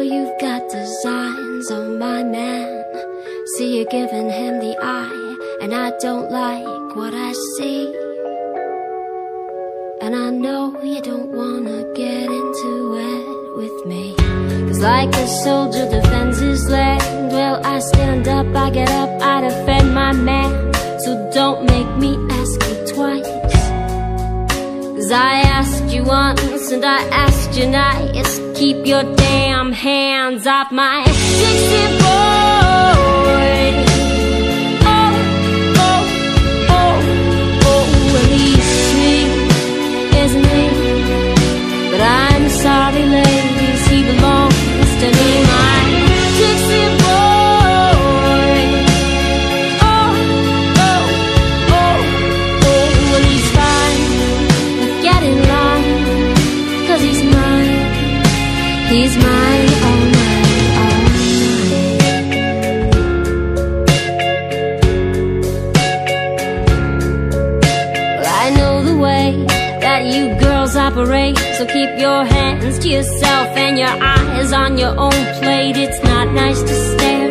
you've got designs on my man. See you giving him the eye, and I don't like what I see. And I know you don't wanna get into it with me, 'cause like a soldier defends his land, well, I stand up, I get up, I defend my man. So don't make me ask you twice, 'cause I asked you once and I asked you nice. Keep your damn hands off my Dixie boy. Oh, oh, oh, oh, well, he's sweet, isn't he? But I'm sorry, ladies, he belongs to me, my Dixie boy. Oh, oh, oh, oh, well, he's fine, but get in line, 'cause he's mine. He's mine, all mine, all mine. Well, I know the way that you girls operate, so keep your hands to yourself and your eyes on your own plate. It's not nice to stare.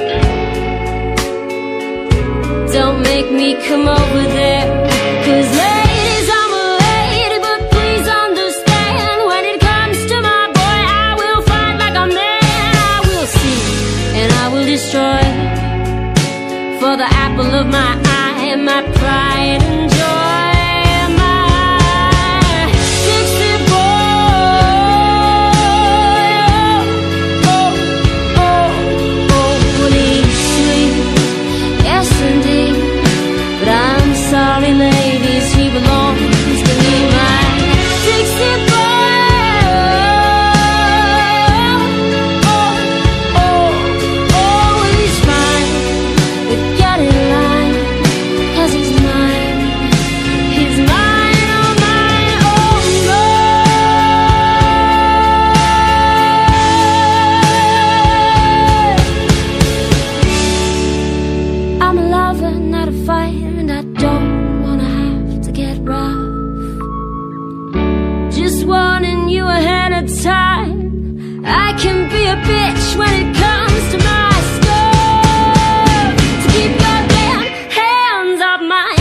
Don't make me come over there, 'cause ladies, I'm a lady, but please understand, when it comes to my boy, I will fight like a man. I will see and I will destroy, for the apple of my eye and my pride and joy. Sorry, ladies, he belongs to me, my Dixie boy. Oh, oh, oh, well, he's fine, but get in line, 'cause he's mine. He's mine, oh mine, oh mine. I'm a lover, not a fighter, and I don't get rough. Just warning you ahead of time, I can be a bitch when it comes to my stuff. So keep your damn hands off my